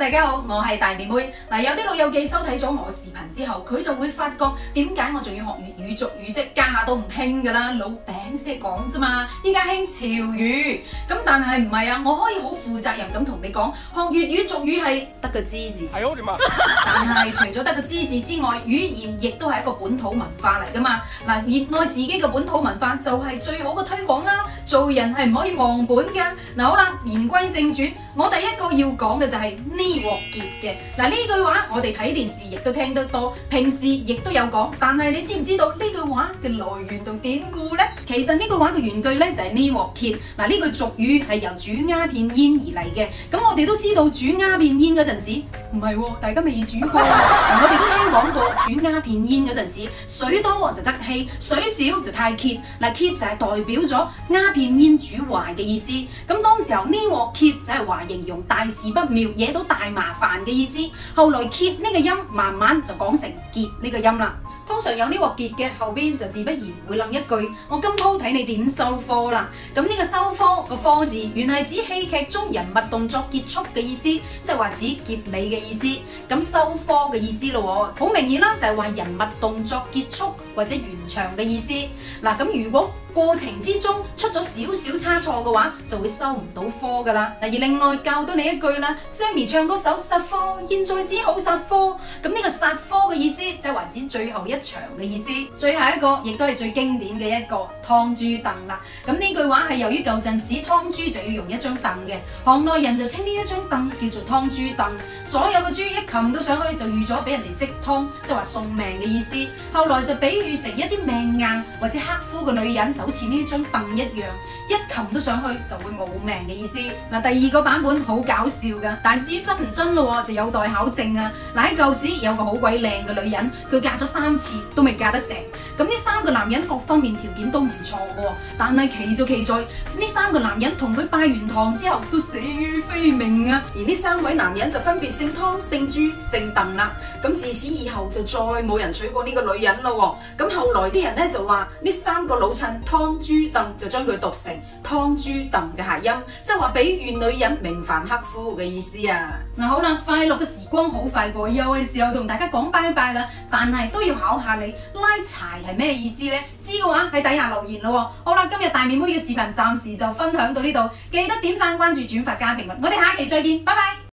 大家好，我係大面妹。有啲老友記收睇咗我視頻之後，佢就會發覺點解我仲要學粵語俗語啫？家下都唔興㗎啦，老餅先講啫嘛。依家興潮語，咁但係唔係啊？我可以好負責任咁同你講，學粵語俗語係得個知字。係好點啊？但係除咗得個知字之外，語言亦都係一個本土文化嚟㗎嘛。熱愛自己嘅本土文化就係最好嘅推廣啦。做人係唔可以忘本㗎。好啦，言歸正傳，我第一個要講嘅就係呢鑊結嘅。呢句話我哋睇電視亦都聽得多，平時亦都有講。但係你知唔知道呢句話嘅來源同典故呢？其實呢句話嘅原句呢就係呢鑊結。呢句俗語係由煮鴉片煙而嚟嘅。咁我哋都知道煮鴉片煙嗰陣時，唔係喎，大家未煮過。我哋都聽講過煮鴉片煙嗰陣時，水多就得氣，水少就太結。結就係代表咗鴉片煙煮壞嘅意思。咁當時候呢鑊結就係話形容大事不妙，惹到大麻煩嘅意思。後來結呢個音慢慢就講成結呢個音啦。通常有呢鑊結嘅後邊就自不然會諗一句：我今鋪睇你點收科啦。咁呢個收科個科字原係指戲劇中人物動作結束嘅意思，即係話指結尾嘅意思。咁收科嘅意思咯，好明顯啦，就係話人物動作結束或者完場嘅意思。咁如果過程之中出咗少少差錯嘅話，就會收唔到科噶啦。而另外教多你一句啦 ，Sammy 唱嗰首殺科，現在只好殺科。咁呢個殺科嘅意思，即係話指最後一場嘅意思。最後一個亦都係最經典嘅一個劏豬凳啦。咁呢句話係由於舊陣時劏豬就要用一張凳嘅，行內人就稱呢一張凳叫做劏豬凳。所有嘅豬一擒到上去就預咗俾人哋即劏，即係話送命嘅意思。後來就比喻成一啲命硬或者克夫嘅女人，就好似呢張凳一樣，一擒到上去就會冇命嘅意思。第二個版本好搞笑噶，但係至於真唔真咯，就有待考證啊。喺舊時有個好鬼靚嘅女人，佢嫁咗3次都未嫁得成。咁呢3個男人各方面條件都唔錯嘅，但係奇就奇在呢3個男人同佢拜完堂之後都死於非命啊。而呢3位男人就分別姓湯、姓朱、姓鄧啦。咁自此以後就再冇人娶過呢個女人咯。咁後來啲人咧就話呢3個老襯湯朱鄧就將佢讀成湯豬鄧嘅諧音，即係話比喻女人命犯克夫嘅意思啊。好啦，快樂嘅時光好快過，又係時候同大家講拜拜啦。但係都要考下你拉柴係咩意思呢？知嘅話喺底下留言咯。好啦，今日大面妹嘅視頻暫時就分享到呢度，記得點讚、關注、轉發、加評論。我哋下期再見，拜拜。